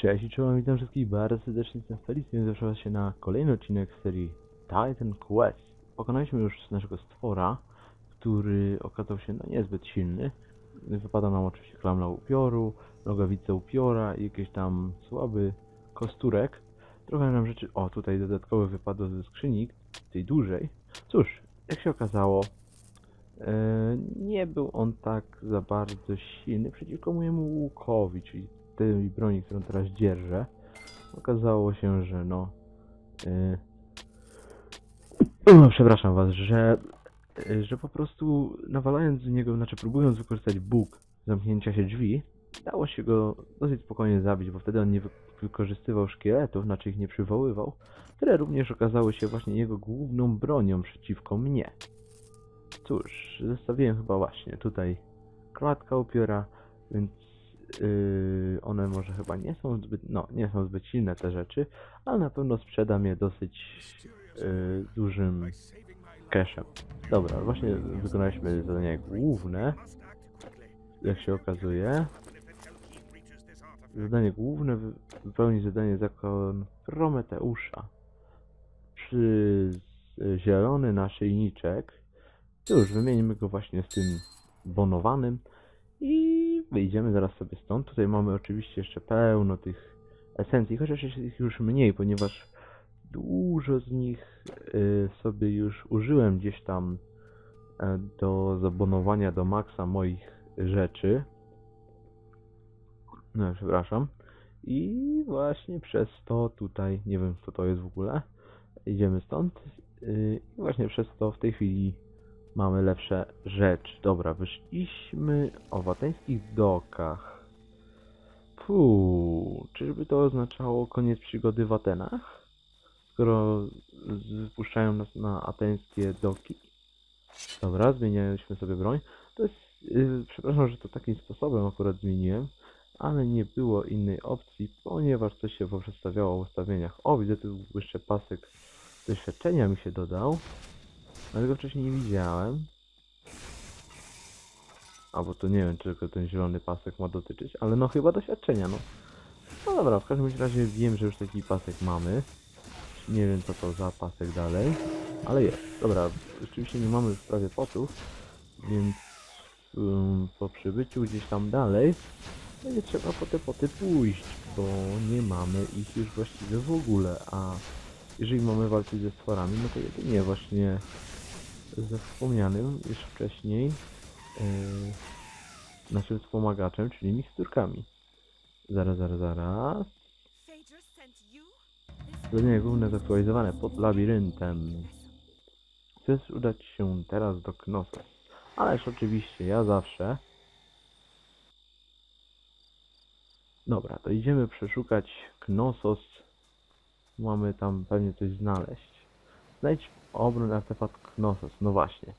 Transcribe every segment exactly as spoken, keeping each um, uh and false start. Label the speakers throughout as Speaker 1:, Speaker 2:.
Speaker 1: Cześć i czołem, witam wszystkich bardzo serdecznie, jestem Felix, więc zapraszam się na kolejny odcinek z serii Titan Quest. Pokonaliśmy już naszego stwora, który okazał się no, niezbyt silny. Wypada nam oczywiście klamna upioru, nogawica upiora i jakiś tam słaby kosturek. Trochę nam rzeczy... O, tutaj dodatkowo wypadło ze skrzyni, tej dużej. Cóż, jak się okazało, e, nie był on tak za bardzo silny przeciwko mojemu łukowi, czyli tej broni, którą teraz dzierżę. Okazało się, że no... Yy, no przepraszam was, że... Yy, że po prostu nawalając z niego, znaczy próbując wykorzystać bóg zamknięcia się drzwi, dało się go dosyć spokojnie zabić, bo wtedy on nie wy wykorzystywał szkieletów, znaczy ich nie przywoływał, które również okazały się właśnie jego główną bronią przeciwko mnie. Cóż, zostawiłem chyba właśnie tutaj klatka upiora, więc Yy, one może chyba nie są zbyt, no, nie są zbyt silne te rzeczy, ale na pewno sprzedam je dosyć yy, dużym cashem. Dobra, właśnie wykonaliśmy zadanie główne, jak się okazuje. Zadanie główne wy wypełnić zadanie zakon Prometeusza. Przy zielony naszyjniczek. Cóż, wymienimy go właśnie z tym bonowanym. I wyjdziemy zaraz sobie stąd. Tutaj mamy oczywiście jeszcze pełno tych esencji, chociaż jest ich już mniej, ponieważ dużo z nich y, sobie już użyłem gdzieś tam y, do zabonowania do maksa moich rzeczy. No, przepraszam. I właśnie przez to tutaj, nie wiem co to jest w ogóle, idziemy stąd. Y, I właśnie przez to w tej chwili mamy lepsze rzeczy. Dobra, wyszliśmy o wateńskich dokach. Puuu, czyżby to oznaczało koniec przygody w Atenach? Skoro wypuszczają nas na ateńskie doki. Dobra, zmienialiśmy sobie broń. To jest, yy, przepraszam, że to takim sposobem akurat zmieniłem, ale nie było innej opcji, ponieważ coś się poprzedstawiało w ustawieniach. O, widzę tu jeszcze pasek doświadczenia mi się dodał. Ale go wcześniej nie widziałem. Albo to nie wiem, czy tylko ten zielony pasek ma dotyczyć, ale no chyba doświadczenia, no. No dobra, w każdym razie wiem, że już taki pasek mamy. Nie wiem co to za pasek dalej, ale jest. Dobra, rzeczywiście nie mamy w prawie potów, więc um, po przybyciu gdzieś tam dalej będzie trzeba po te poty pójść, bo nie mamy ich już właściwie w ogóle, a jeżeli mamy walczyć ze stworami, no to jedynie właśnie ze wspomnianym już wcześniej yy, naszym wspomagaczem, czyli miksturkami. Zaraz, zaraz, zaraz. Zadanie główne zaktualizowane pod labiryntem. Chcesz udać się teraz do Knossos. Ależ oczywiście, ja zawsze. Dobra, to idziemy przeszukać Knossos. Mamy tam pewnie coś znaleźć. Znajdź obron artefakt Knossos. No właśnie.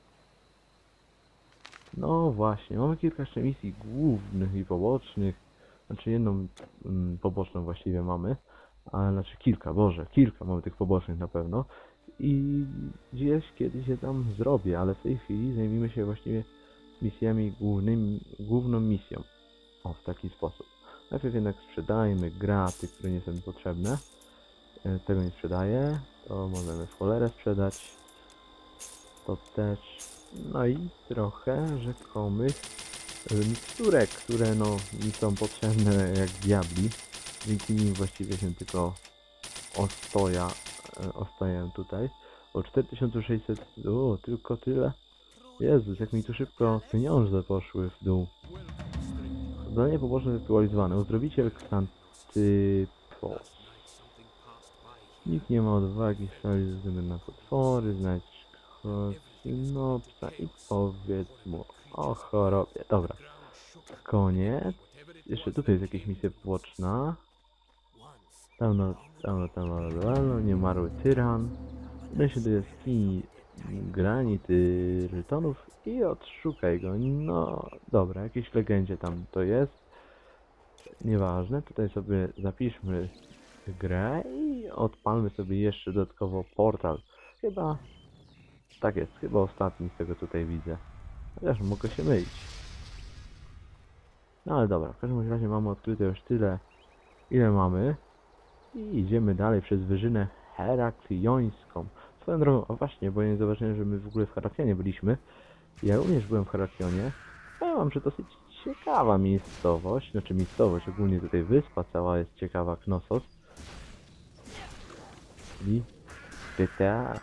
Speaker 1: No właśnie, mamy kilka jeszcze misji głównych i pobocznych. Znaczy jedną mm, poboczną właściwie mamy. Ale znaczy kilka, Boże, kilka mamy tych pobocznych na pewno. I gdzieś kiedyś je tam zrobię, ale w tej chwili zajmijmy się właściwie misjami głównymi, główną misją. O, w taki sposób. Najpierw jednak sprzedajmy graty, które nie są potrzebne. E, tego nie sprzedaję. To możemy w cholerę sprzedać. To też. No i trochę rzekomych miksturek, które no mi są potrzebne jak diabli. Dzięki nim właściwie się tylko ostoja, e, ostajam tutaj. O cztery tysiące sześćset, o tylko tyle. Jezus, jak mi tu szybko pieniądze poszły w dół. Zadanie poboczne zaktualizowane. Uzdrowiciel Xantypos. Nikt nie ma odwagi szalić ze względu na potwory, znajdź Sinopsa i powiedz mu o chorobie. Dobra. Koniec. Jeszcze tutaj jest jakaś misja poboczna. Pełno, pełno, pełno, pełno, niemarły tyran. Udaj się do jaskini granity rytonów i odszukaj go. No, dobra, jakieś legendzie tam to jest. Nieważne, tutaj sobie zapiszmy grę i odpalmy sobie jeszcze dodatkowo portal. Chyba, tak jest, chyba ostatni z tego tutaj widzę. Chociaż mogę się mylić. No ale dobra, w każdym razie mamy odkryte już tyle ile mamy. I idziemy dalej przez wyżynę Herakliońską. Swoją drogą, o właśnie, bo ja nie zobaczyłem, że my w ogóle w Heraklionie byliśmy. Ja również byłem w Heraklionie. Powiem wam, że dosyć ciekawa miejscowość, znaczy miejscowość, ogólnie tutaj wyspa cała jest ciekawa, Knossos. I G T A.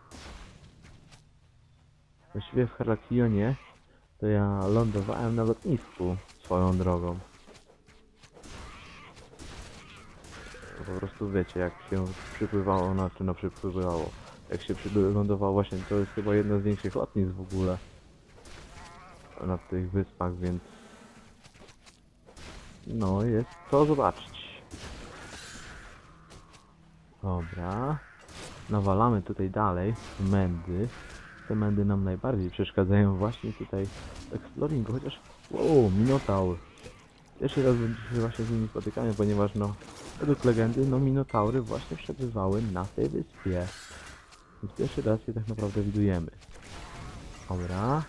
Speaker 1: Właściwie w Heraklionie to ja lądowałem na lotnisku swoją drogą. Po prostu wiecie, jak się przypływało, na czy no przypływało, jak się lądowało właśnie, to jest chyba jedno z większych lotnisk w ogóle na tych wyspach, więc no jest to zobaczyć. Dobra, nawalamy tutaj dalej mędy. Te mędy nam najbardziej przeszkadzają właśnie tutaj w exploringu, chociaż wow, Minotaur. Pierwszy raz się właśnie z nimi spotykamy, ponieważ no według legendy no Minotaury właśnie przebywały na tej wyspie. Więc pierwszy raz je tak naprawdę widujemy. Dobra.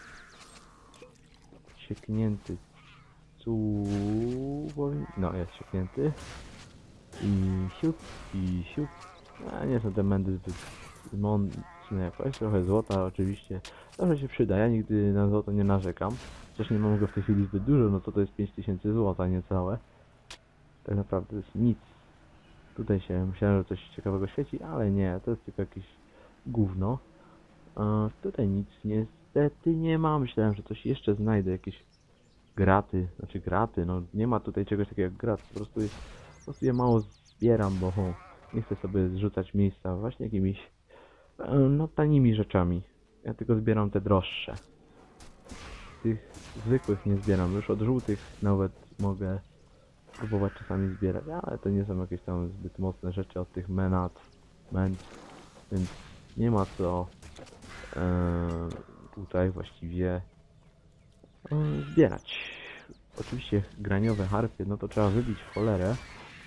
Speaker 1: Sieknięty. Cu... No jest sieknięty. I siup, i siup. A nie są te mędy zbyt mocne jakoś, trochę złota oczywiście. Zawsze się przyda, ja nigdy na złoto nie narzekam. Chociaż nie mam go w tej chwili zbyt dużo, no to to jest pięć tysięcy złota niecałe. Tak naprawdę to jest nic. Tutaj się myślałem, że coś ciekawego świeci, ale nie, to jest tylko jakieś gówno. A tutaj nic niestety nie ma. Myślałem, że coś jeszcze znajdę, jakieś graty, znaczy graty, no nie ma tutaj czegoś takiego jak grat, po prostu jest, po prostu je mało zbieram, bo ho, nie chcę sobie zrzucać miejsca właśnie jakimiś e, no tanimi rzeczami. Ja tylko zbieram te droższe. Tych zwykłych nie zbieram, już od żółtych nawet mogę próbować czasami zbierać, ale to nie są jakieś tam zbyt mocne rzeczy od tych menat, ment, więc nie ma co e, tutaj właściwie e, zbierać. Oczywiście graniowe harpy, no to trzeba wybić w cholerę.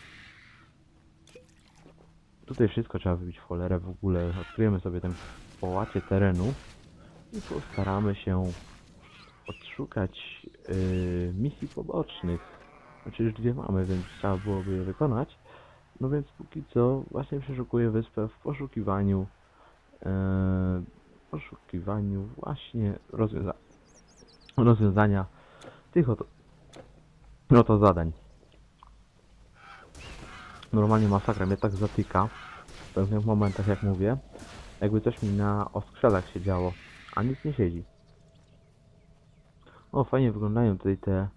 Speaker 1: Tutaj wszystko trzeba wybić w cholerę w ogóle. Odkryjemy sobie ten połacie terenu i postaramy się odszukać yy, misji pobocznych. Znaczy już dwie mamy, więc trzeba byłoby je wykonać. No więc póki co właśnie przeszukuję wyspę w poszukiwaniu yy, poszukiwaniu właśnie rozwiąza rozwiązania tych oto, oto zadań. Normalnie masakra mnie tak zatyka w pewnych momentach, jak mówię, jakby coś mi na oskrzadach się działo, a nic nie siedzi. O, fajnie wyglądają tutaj te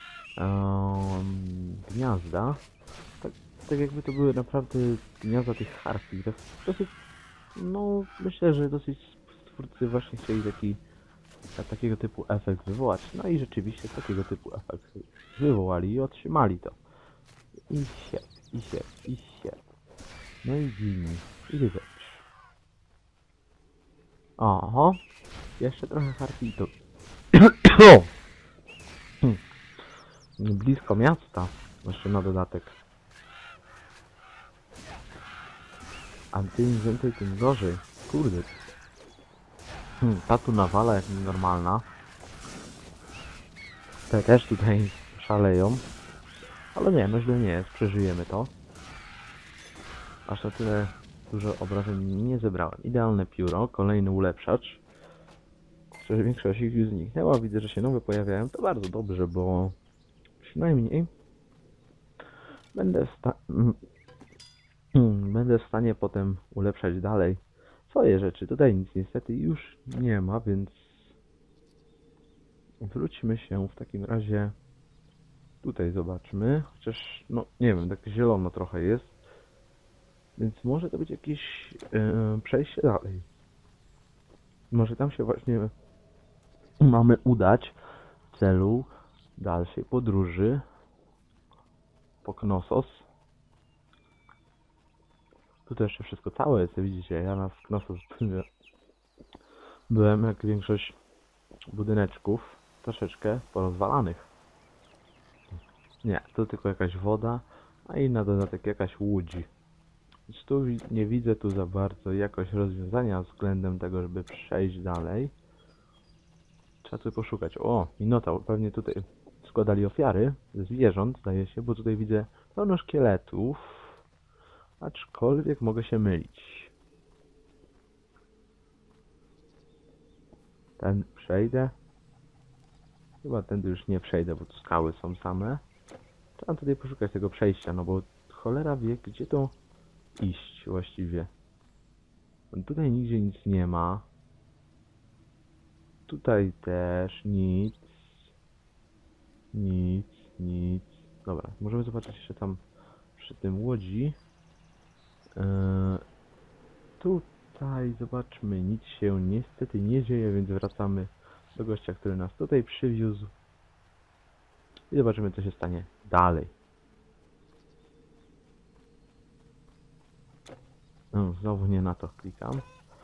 Speaker 1: um, gniazda. Tak, tak jakby to były naprawdę gniazda tych harpi. Tak, dosyć, no myślę, że dosyć stwórcy właśnie chcieli taki a, takiego typu efekt wywołać. No i rzeczywiście takiego typu efekt wywołali i otrzymali to. I się, i się, i się. No i gini, i rzecz. Oho, jeszcze trochę harpi i to... Blisko miasta, jeszcze na dodatek. A tym więcej, tym gorzej. Kurde. Hmm, ta tu nawala jak normalna. Te też tutaj szaleją. Ale nie, no źle nie jest, przeżyjemy to. Aż na tyle dużo obrażeń nie zebrałem. Idealne pióro, kolejny ulepszacz. Przecież większość ich już zniknęła, widzę, że się nowe pojawiają. To bardzo dobrze, bo przynajmniej będę w, sta będę w stanie potem ulepszać dalej swoje rzeczy. Tutaj nic niestety już nie ma, więc wróćmy się w takim razie. Tutaj zobaczmy, chociaż no nie wiem, tak zielono trochę jest, więc może to być jakieś yy, przejście dalej. Może tam się właśnie mamy udać w celu dalszej podróży po Knossos. Tutaj jeszcze wszystko całe jest, widzicie, ja na Knossos byłem jak większość budyneczków, troszeczkę porozwalanych. Nie, to tylko jakaś woda, a i na dodatek jakaś łódź. Więc tu nie widzę tu za bardzo jakoś rozwiązania względem tego, żeby przejść dalej. Trzeba tu poszukać. O, Minotaur, pewnie tutaj składali ofiary ze zwierząt, zdaje się, bo tutaj widzę pełno szkieletów, aczkolwiek mogę się mylić. Ten przejdę. Chyba tędy już nie przejdę, bo tu skały są same. Trzeba tutaj poszukać tego przejścia, no bo cholera wie, gdzie to iść właściwie. Tutaj nigdzie nic nie ma. Tutaj też nic. Nic, nic. Dobra, możemy zobaczyć jeszcze tam przy tym łodzi. Eee, tutaj zobaczmy, nic się niestety nie dzieje, więc wracamy do gościa, który nas tutaj przywiózł. I zobaczymy, co się stanie dalej. No, znowu nie na to klikam.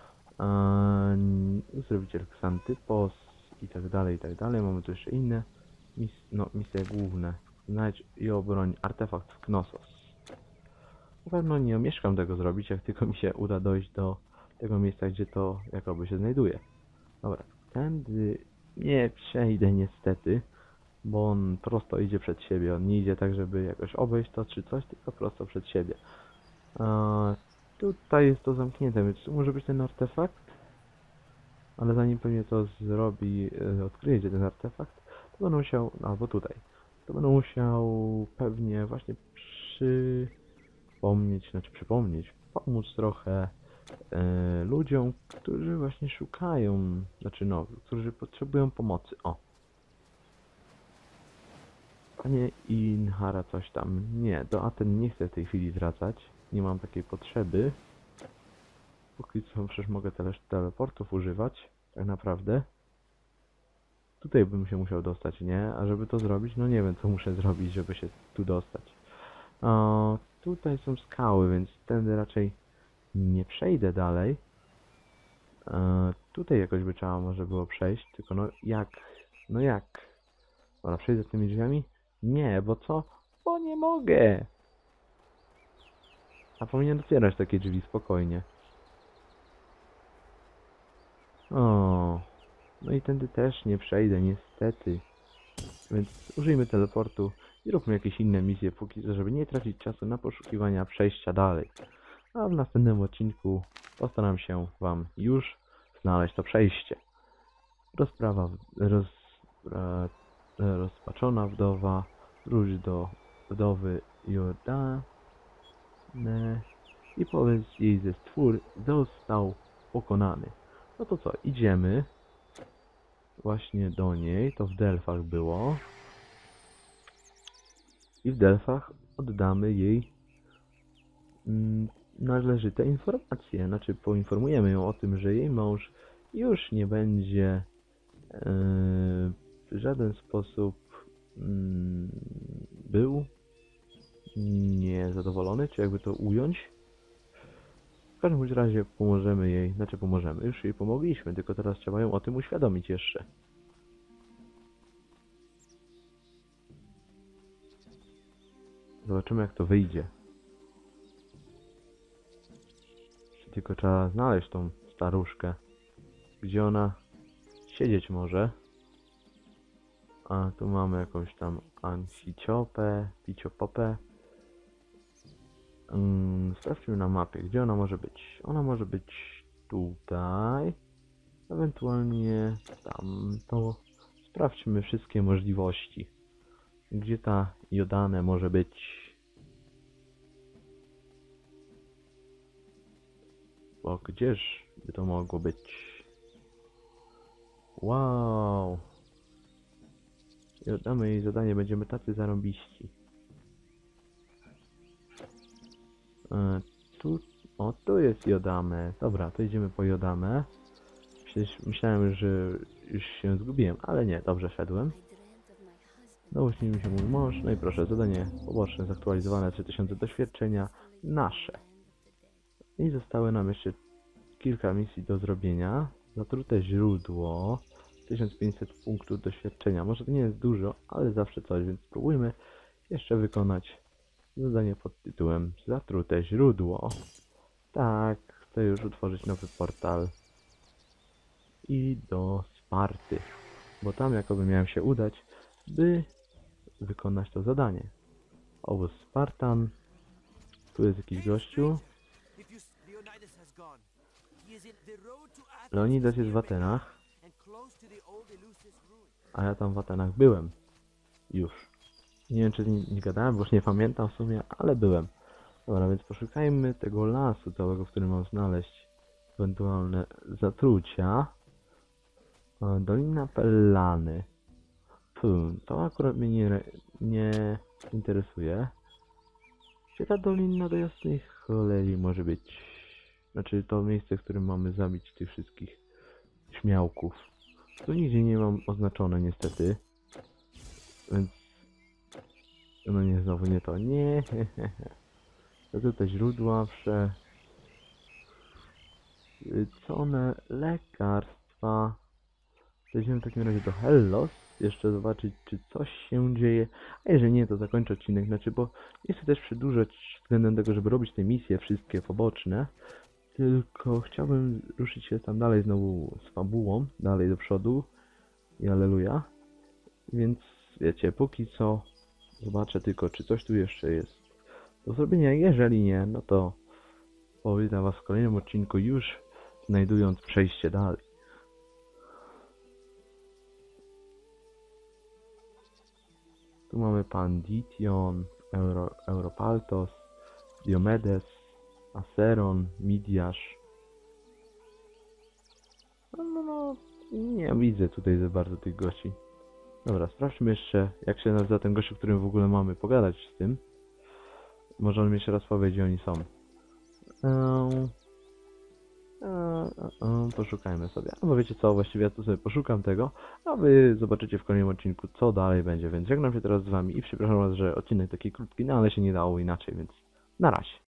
Speaker 1: Eee, Zrobiciel Xantypos i tak dalej, i tak dalej. Mamy tu jeszcze inne mis no, misje główne. Znajdź i obroń artefakt w Knossos. Na pewno nie omieszkam tego zrobić, jak tylko mi się uda dojść do tego miejsca, gdzie to jakoby się znajduje. Dobra, tędy nie przejdę niestety, bo on prosto idzie przed siebie. On nie idzie tak, żeby jakoś obejść to czy coś, tylko prosto przed siebie. Eee, tutaj jest to zamknięte, więc tu może być ten artefakt. Ale zanim pewnie to zrobi, e, odkryje gdzie ten artefakt, to będę musiał, albo tutaj, to będę musiał pewnie właśnie przypomnieć, znaczy przypomnieć, pomóc trochę e, ludziom, którzy właśnie szukają, znaczy no, którzy potrzebują pomocy. O! Panie Inhara coś tam. Nie, do Aten nie chcę w tej chwili wracać. Nie mam takiej potrzeby. Póki co przecież mogę też teleportów używać, tak naprawdę. Tutaj bym się musiał dostać, nie? A żeby to zrobić, no nie wiem co muszę zrobić, żeby się tu dostać. O, tutaj są skały, więc tędy raczej nie przejdę dalej. E, tutaj jakoś by trzeba może było przejść, tylko no jak? No jak? Dobra, przejdę tymi drzwiami? Nie, bo co? Bo nie mogę! A powinien otwierać takie drzwi spokojnie. O, no i tędy też nie przejdę, niestety. Więc użyjmy teleportu i róbmy jakieś inne misje, póki co, żeby nie tracić czasu na poszukiwania przejścia dalej. A w następnym odcinku postaram się Wam już znaleźć to przejście. Rozprawa, roz, e, rozpaczona wdowa, wróć do wdowy Jordane i powiedz jej, że stwór został pokonany. No to co, idziemy właśnie do niej, to w Delfach było. I w Delfach oddamy jej mm, należyte informacje. Znaczy poinformujemy ją o tym, że jej mąż już nie będzie yy, w żaden sposób yy, był niezadowolony, czy jakby to ująć. W każdym bądź razie pomożemy jej, znaczy pomożemy, już jej pomogliśmy, tylko teraz trzeba ją o tym uświadomić jeszcze. Zobaczymy jak to wyjdzie. Tylko trzeba znaleźć tą staruszkę. Gdzie ona siedzieć może. A tu mamy jakąś tam Anciciopę, Piciopopę. Hmm, sprawdźmy na mapie, gdzie ona może być. Ona może być tutaj. Ewentualnie tam. To sprawdźmy wszystkie możliwości. Gdzie ta Jordane może być. Bo gdzież by to mogło być? Wow! I oddamy jej zadanie, będziemy tacy zarąbiści. E, tu, o, tu jest Jordane. Dobra, to idziemy po Jordane. Przecież myślałem, że już się zgubiłem, ale nie, dobrze szedłem. Dołóż mi się mój mąż, no i proszę, zadanie poboczne, zaktualizowane, trzy tysiące doświadczenia, nasze. I zostały nam jeszcze kilka misji do zrobienia. Zatrute źródło, tysiąc pięćset punktów doświadczenia. Może to nie jest dużo, ale zawsze coś, więc spróbujmy jeszcze wykonać zadanie pod tytułem Zatrute źródło. Tak, chcę już utworzyć nowy portal. I do Sparty, bo tam jakoby miałem się udać, by wykonać to zadanie. obóz Spartan. Tu jest jakiś gościu. Leonidas jest w Atenach. A ja tam w Atenach byłem. Już. Nie wiem, czy nie, nie gadałem, bo już nie pamiętam w sumie, ale byłem. Dobra, więc poszukajmy tego lasu całego, w którym mam znaleźć ewentualne zatrucia. E, Dolina Pellany. Hmm, to akurat mnie nie, nie interesuje. Gdzie ta dolina do jasnej cholery może być? Znaczy to miejsce, w którym mamy zabić tych wszystkich śmiałków. Tu nigdzie nie mam oznaczone niestety. Więc... No nie, znowu nie to. Nie. To tutaj źródła wsze... Cone lekarstwa. Przejdziemy w takim razie do Hellos. Jeszcze zobaczyć, czy coś się dzieje. A jeżeli nie, to zakończę odcinek. Znaczy, bo nie chcę też przedłużać względem tego, żeby robić te misje wszystkie poboczne. Tylko chciałbym ruszyć się tam dalej znowu z fabułą. Dalej do przodu. I aleluja. Więc wiecie, póki co zobaczę tylko, czy coś tu jeszcze jest do zrobienia. Jeżeli nie, no to powitam was w kolejnym odcinku, już znajdując przejście dalej. Tu mamy Pandition, Euro, Europaltos, Diomedes, Aseron, Midiasz. No, no, no, nie widzę tutaj za bardzo tych gości. Dobra, sprawdźmy jeszcze, jak się nazywa ten gościu, którym w ogóle mamy pogadać z tym. Może on mi jeszcze raz powie, gdzie oni są. Eee, eee, eee, poszukajmy sobie. Albo wiecie co, właściwie ja tu sobie poszukam tego, a wy zobaczycie w kolejnym odcinku, co dalej będzie. Więc żegnam się teraz z wami i przepraszam was, że odcinek taki krótki, no ale się nie dało inaczej, więc na razie.